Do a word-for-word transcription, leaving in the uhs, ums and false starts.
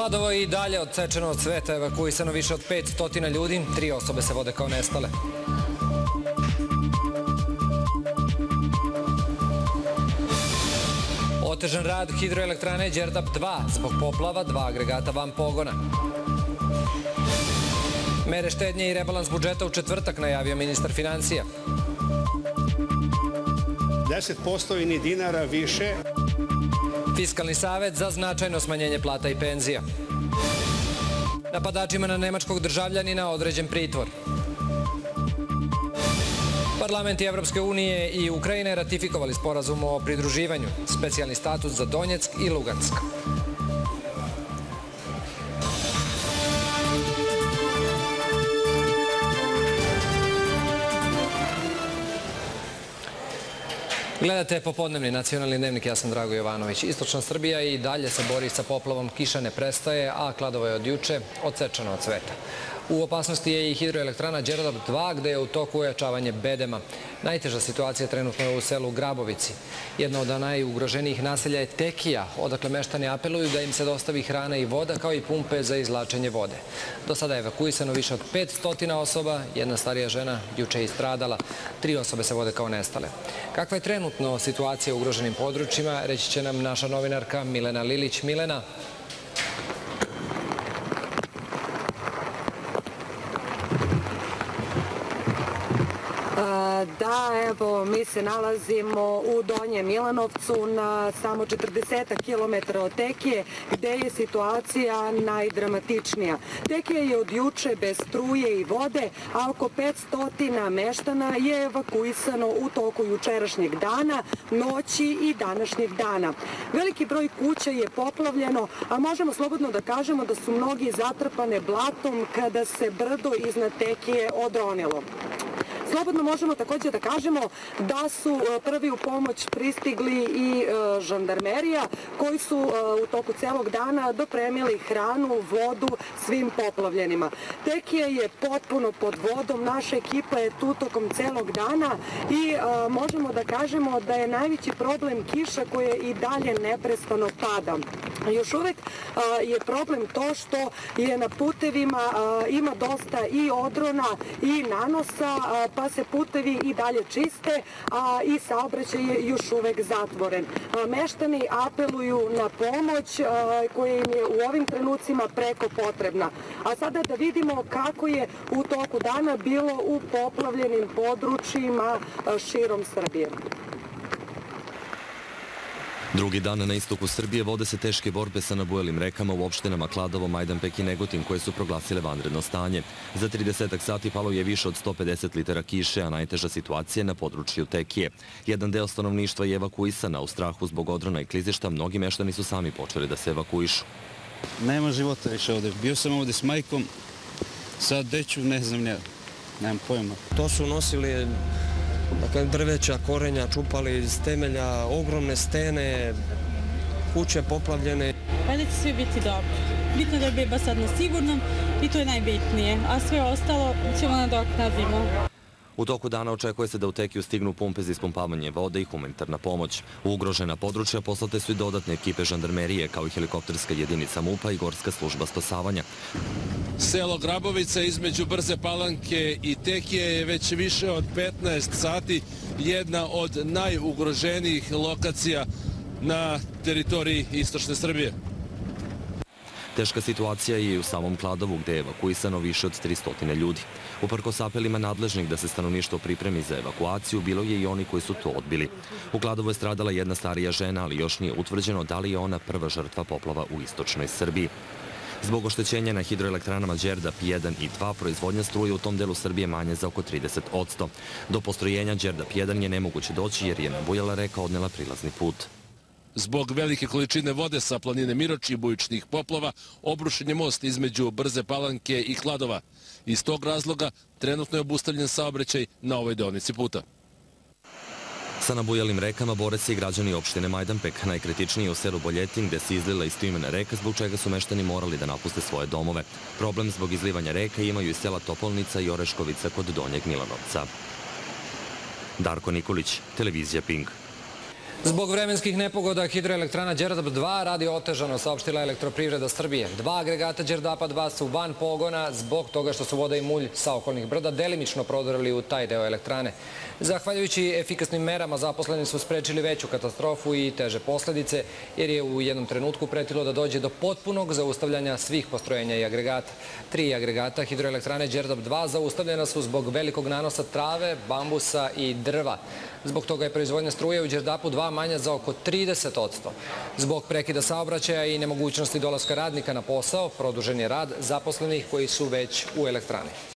Kladovo je i dalje odsečeno od sveta, evakuisano više od pet stotina ljudi, tri osobe se vode kao nestale. Otežan rad hidroelektrane Đerdap dva zbog poplava, dva agregata van pogona. Mere štednje i rebalans budžeta u četvrtak najavio ministar financija. deset posto i ni dinara više. Fiskalni savet za značajno smanjenje plata i penzija. Napadačima na nemačkog državljanina određen pritvor. Parlamenti Evropske unije i Ukrajine ratifikovali sporazum o pridruživanju, specijalni status za Donjeck i Lugansk. Gledate popodnevni nacionalni dnevnik, ja sam Drago Jovanović. Istočna Srbija i dalje se bori sa poplavom, kiša ne prestaje, a Kladovo je od juče odsečeno od sveta. U opasnosti je i hidroelektrana Đerdap dva, gde je u toku ojačavanje bedema. Najteža situacija trenutno je u selu Grabovici. Jedno od najugroženijih naselja je Tekija, odakle meštani apeluju da im se dostavi hrana i voda, kao i pumpe za izvlačenje vode. Do sada je evakuisano više od pet stotina osoba, jedna starija žena juče je istradala, tri osobe se vode kao nestale. Kakva je trenutno situacija u ugroženim područjima, reći će nam naša novinarka Milena Lilić. Milena. Da, evo, mi se nalazimo u Donjem Milanovcu na samo četrdesetak kilometara od Tekije, gde je situacija najdramatičnija. Tekija je od juče bez struje i vode, a oko petsto meštana je evakuisano u toku jučerašnjeg dana, noći i današnjeg dana. Veliki broj kuća je poplavljeno, a možemo slobodno da kažemo da su mnogi zatrpane blatom kada se brdo iznad Tekije odronilo. Slobodno možemo također da kažemo da su prvi u pomoć pristigli i žandarmerija, koji su u toku celog dana dopremili hranu, vodu svim poplavljenima. Tekija je potpuno pod vodom, naša ekipa je tu tokom celog dana i možemo da kažemo da je najveći problem kiša koja i dalje neprestano pada. Još uvek je problem to što je na putevima ima dosta i odrona i nanosa, pa se putevi i dalje čiste, a i saobraćaj je još uvek zatvoren. Meštani apeluju na pomoć koja im je u ovim trenucima preko potrebna. A sada da vidimo kako je u toku dana bilo u poplavljenim područjima širom Srbije. Drugi dan na istoku Srbije vode se teške borbe sa nabujelim rekama u opštinama Kladovo, Majdanpek i Negotin, koje su proglasile vanredno stanje. Za tridesetak sati palo je više od sto pedeset litara kiše, a najteža situacija je na području Tekije. Jedan deo stanovništva je evakuisan, a u strahu zbog odrona i klizišta mnogi meštani su sami počeli da se evakuišu. Nema života više ovde. Bio sam ovde s majkom, sad deću, ne znam, ne, nemam pojma. To su nosili dakle, drveća, korenja, čupali iz temelja, ogromne stene, kuće poplavljene. Valjda će sve biti dobro. Bitno je da je beba sad na sigurnom i to je najbitnije, a sve ostalo ćemo nadoknadimo. U toku dana očekuje se da u Tekiju stignu pumpe za ispumpavanje vode i humanitarna pomoć. U ugrožena područja poslate su i dodatne ekipe žandarmerije, kao i helikopterska jedinica MUP-a i gorska služba spasavanja. Selo Grabovica između Brze Palanke i Tekije je već više od petnaest sati jedna od najugroženijih lokacija na teritoriji istočne Srbije. Teška situacija je i u samom Kladovu, gde je evakuisano više od tristo ljudi. Uprkos apelima nadležnih da se stanovništvo pripremi za evakuaciju, bilo je i oni koji su to odbili. U Kladovu je stradala jedna starija žena, ali još nije utvrđeno da li je ona prva žrtva poplava u istočnoj Srbiji. Zbog oštećenja na hidroelektranama Đerdap jedan i dva, proizvodnja struje u tom delu Srbije manje za oko trideset posto. Do postrojenja Đerdap jedan je nemoguće doći jer je nabujala reka odnela prilazni put. Zbog velike količine vode sa planine Miroč i bujičnih poplava obrušen je most između Brze Palanke i Kladova. Iz tog razloga trenutno je obustavljen saobraćaj na ovoj deonici puta. Sa nabujalim rekama bore se i građani opštine Majdanpek, najkritičniji u selu Boljetin, gde se izlila istoimena reka, zbog čega su meštani morali da napuste svoje domove. Problem zbog izlivanja reka imaju i sela Topolnica i Oreškovica kod Donjeg Milanovca. Darko Nikolić, televizija Pink. Zbog vremenskih nepogoda hidroelektrana Đerdap dva radi otežano, saopštila Elektroprivreda Srbije. Dva agregata Đerdapa dva su van pogona zbog toga što su voda i mulj sa okolnih brda delimično prodrli u taj deo elektrane. Zahvaljujući efikasnim merama, zaposleni su sprečili veću katastrofu i teže posledice, jer je u jednom trenutku pretilo da dođe do potpunog zaustavljanja svih postrojenja i agregata. Tri agregata hidroelektrane Đerdap dva zaustavljena su zbog velikog nanosa trave, bambusa i drva. Zbog toga je proizvodnja struje u Đerdapu dva manja za oko trideset posto. Zbog prekida saobraćaja i nemogućnosti dolaska radnika na posao, produžen je rad zaposlenih koji su već u elektrani.